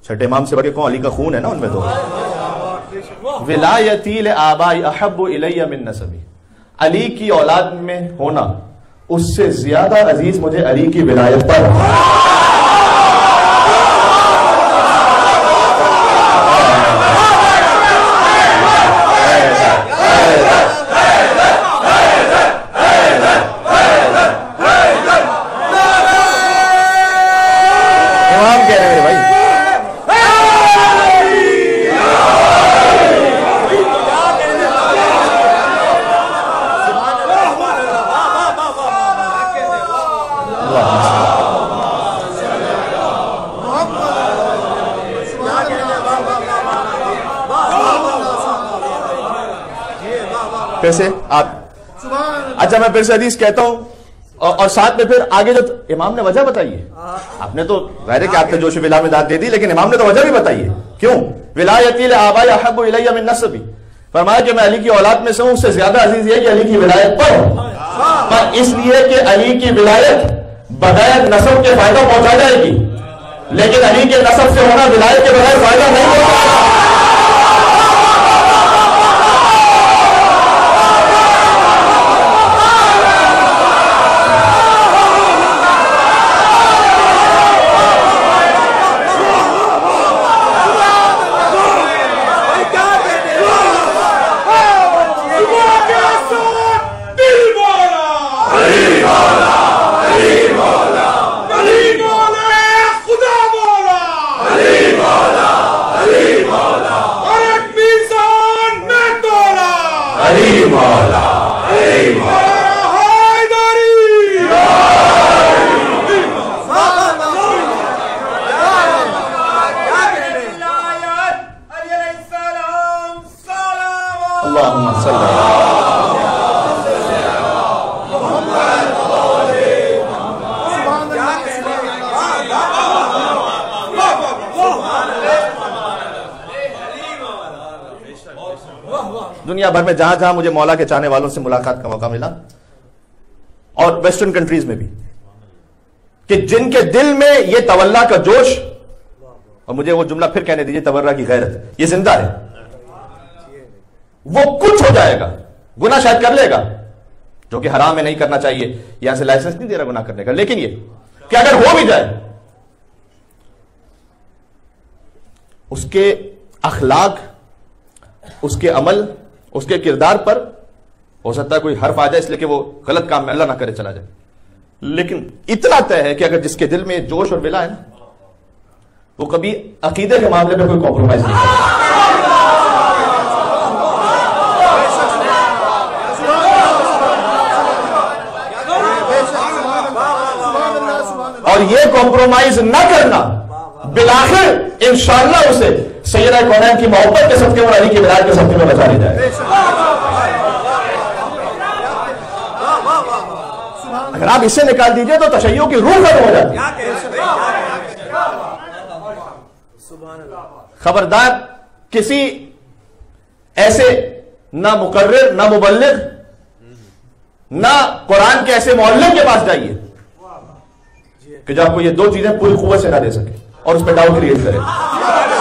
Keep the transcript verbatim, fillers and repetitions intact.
چھٹے امام سے بڑھ کے کون؟ علی کا خون ہے نا ان میں تو. ولایتی لآبائی احب الی من نسبی، علی کی اولاد میں ہونا اس سے زیادہ عزیز مجھے علی کی ولایت پر. کیسے آپ؟ اچھا میں پھر سے حدیث کہتا ہوں اور ساتھ میں پھر آگے جو امام نے وجہ بتائی ہے. آپ نے تو ظاہر ہے کہ آپ نے جوش ولا میں داد دے دی، لیکن امام نے تو وجہ بھی بتائی ہے. کیوں؟ ولایتی لآبائی احب الی من نسبی، فرمایا کہ میں علی کی اولاد میں سے ہوں، اس سے زیادہ عزیز یہ کہ علی کی ولایت پر ہوں، اس لیے کہ علی کی ولایت بغیر نسب کے فائدہ پہنچا جائے گی، لیکن علی کے نسب سے ہونا ولایت کے بغیر فائدہ نہیں ہوگا. دنیا بھر میں جہاں جہاں مجھے مولا کے چاہنے والوں سے ملاقات کا موقع ملا، اور ویسٹرن کنٹریز میں بھی، کہ جن کے دل میں یہ تولا کا جوش، اور مجھے وہ جملہ پھر کہنے دیجیے، تورا کی غیرت، یہ زندہ ہے. وہ کچھ ہو جائے گا، گناہ شاید کر لے گا جو کہ حرام ہے، نہیں کرنا چاہیے، یہاں سے لائسنس نہیں دے رہا گناہ کرنے کا، لیکن یہ کہ اگر ہو بھی جائے، اس کے اخلاق، اس کے عمل، اس کے کردار پر ہو سکتا ہے کوئی حرف آ جائے اس لیے کہ وہ غلط کام میں اللہ نہ کرے چلا جائے، لیکن اتنا طے ہے کہ اگر جس کے دل میں جوش اور ولا ہے نا، وہ کبھی عقیدے کے معاملے میں کوئی کمپرومائز نہیں کرتا. اور یہ کمپرومائز نہ کرنا بالآخر انشاءاللہ اسے سیدہ کونین کی محبت کے صدقے اور علی کی ولایت کے صدقے میں بچا لے جائے. اگر آپ اسے نکال دیجئے تو تشیع کی روح ختم ہو جاتی ہے. خبردار کسی ایسے نہ مقرر، نہ مبلغ، نہ قرآن کے ایسے معلم کے پاس جائیے کہ جو آپ کو یہ دو چیزیں پوری قوت سے نہ دے سکے اور اس پہ ڈاؤٹ کریٹ کرے.